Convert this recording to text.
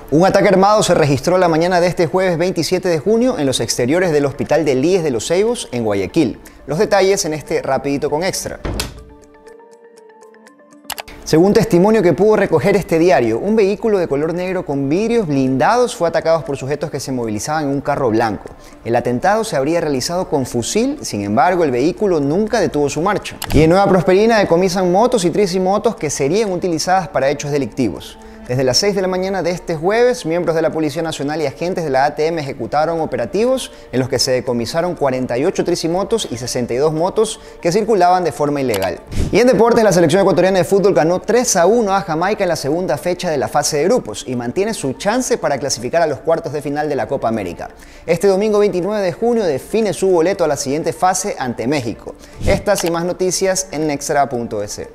Un ataque armado se registró la mañana de este jueves 27 de junio en los exteriores del Hospital de Elías de los Ceibos, en Guayaquil. Los detalles en este Rapidito con Extra. Según testimonio que pudo recoger este diario, un vehículo de color negro con vidrios blindados fue atacado por sujetos que se movilizaban en un carro blanco. El atentado se habría realizado con fusil, sin embargo el vehículo nunca detuvo su marcha. Y en Nueva Prosperina decomisan motos y tricimotos que serían utilizadas para hechos delictivos. Desde las 6 de la mañana de este jueves, miembros de la Policía Nacional y agentes de la ATM ejecutaron operativos en los que se decomisaron 48 tricimotos y 62 motos que circulaban de forma ilegal. Y en deportes, la selección ecuatoriana de fútbol ganó 3-1 a Jamaica en la segunda fecha de la fase de grupos y mantiene su chance para clasificar a los cuartos de final de la Copa América. Este domingo 29 de junio define su boleto a la siguiente fase ante México. Estas y más noticias en Nextra.es.